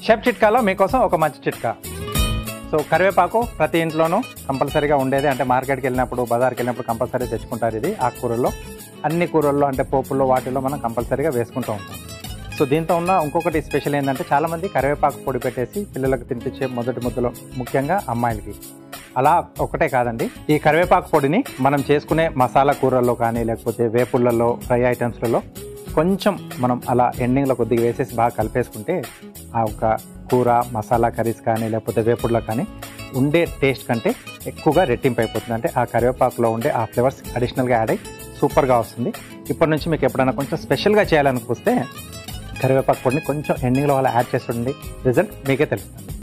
Chef చిట్కాలో మీకోసం ఒక మంచి చిట్కా. సో కరివేపాకు ప్రతి ఇంట్లోనూ కంపల్సరీగా ఉండేది. అంటే మార్కెట్కి వెళ్ళినప్పుడు, బజార్కి వెళ్ళినప్పుడు కంపల్సరీ తెచ్చుకుంటారు. ఇది ఆకుకూరల్లో, అన్ని కూరల్లో అంటే పోపుల్లో వాటిల్లో మనం కంపల్సరీగా వేసుకుంటూ ఉంటాం. సో దీంతో ఉన్న ఇంకొకటి స్పెషల్ ఏంటంటే, చాలామంది కరివేపాకు పొడి పెట్టేసి పిల్లలకు తినిపించే మొదటి ముద్దలో, ముఖ్యంగా అమ్మాయిలకి. అలా ఒకటే కాదండి, ఈ కరివేపాకు పొడిని మనం చేసుకునే మసాలా కూరల్లో కానీ, లేకపోతే వేపుళ్ళల్లో, ఫ్రై ఐటమ్స్లలో కొంచెం మనం అలా ఎండింగ్లో కొద్దిగా వేసేసి బాగా కలిపేసుకుంటే ఆ ఒక కూర, మసాలా కర్రీస్ కానీ, లేకపోతే వేపుళ్ళలో కానీ ఉండే టేస్ట్ కంటే ఎక్కువగా రెట్టింపు అయిపోతుంది. అంటే ఆ కరివేపాకులో ఉండే ఆ ఫ్లేవర్స్ అడిషనల్గా యాడ్ అయ్యి సూపర్గా వస్తుంది. ఇప్పటి నుంచి మీకు ఎప్పుడైనా కొంచెం స్పెషల్గా చేయాలనిపిస్తే కరివేపాకు పొడిని కొంచెం ఎండింగ్లో అలా యాడ్ చేసి ఉండి రిజల్ట్ మీకే తెలుస్తుంది.